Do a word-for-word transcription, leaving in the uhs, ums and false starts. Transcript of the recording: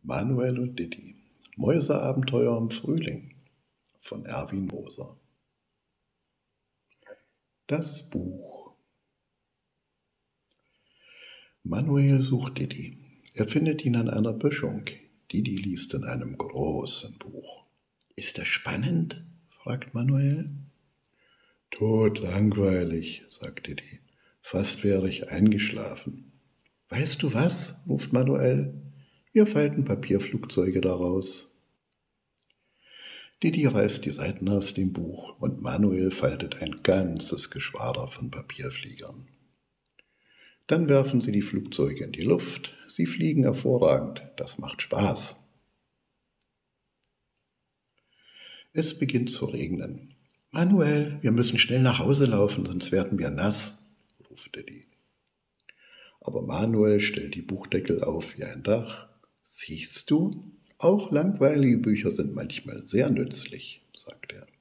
Manuel und Diddy. Mäuseabenteuer im Frühling von Erwin Moser. Das Buch. Manuel sucht Diddy. Er findet ihn an einer Böschung. Diddy liest in einem großen Buch. »Ist es spannend?« fragt Manuel. »Todlangweilig«, sagt Diddy. »Fast wäre ich eingeschlafen.« »Weißt du was?« ruft Manuel. »Wir falten Papierflugzeuge daraus.« Diddy reißt die Seiten aus dem Buch und Manuel faltet ein ganzes Geschwader von Papierfliegern. Dann werfen sie die Flugzeuge in die Luft. Sie fliegen hervorragend. Das macht Spaß. Es beginnt zu regnen. »Manuel, wir müssen schnell nach Hause laufen, sonst werden wir nass«, ruft Diddy. Aber Manuel stellt die Buchdeckel auf wie ein Dach. »Siehst du, auch langweilige Bücher sind manchmal sehr nützlich«, sagt er.